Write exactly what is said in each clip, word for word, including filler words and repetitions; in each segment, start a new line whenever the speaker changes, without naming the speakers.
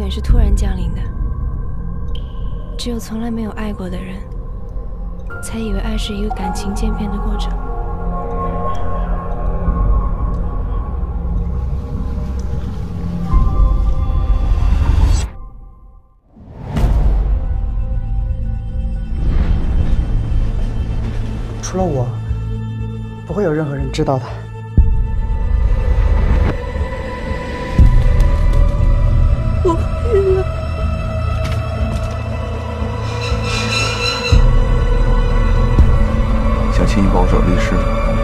也是突然降临的。只有从来没有爱过的人，才以为爱是一个感情渐变的过程。
除了我，不会有任何人知道的。
我怀孕了。
想请你帮我找律师。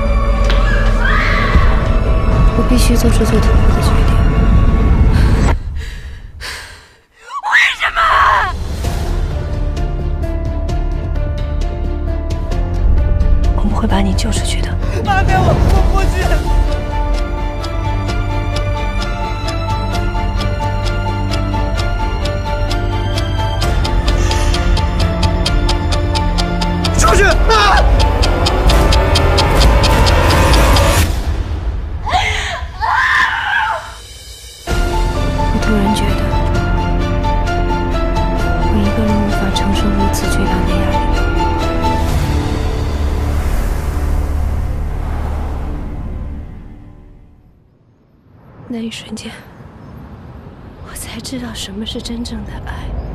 我必须做出最痛苦的决定。为什么？我们会把你救出去的。
妈给我，我不去。出去！啊！
我突然觉得，我一个人无法承受如此巨大的压力。那一瞬间，我才知道什么是真正的爱。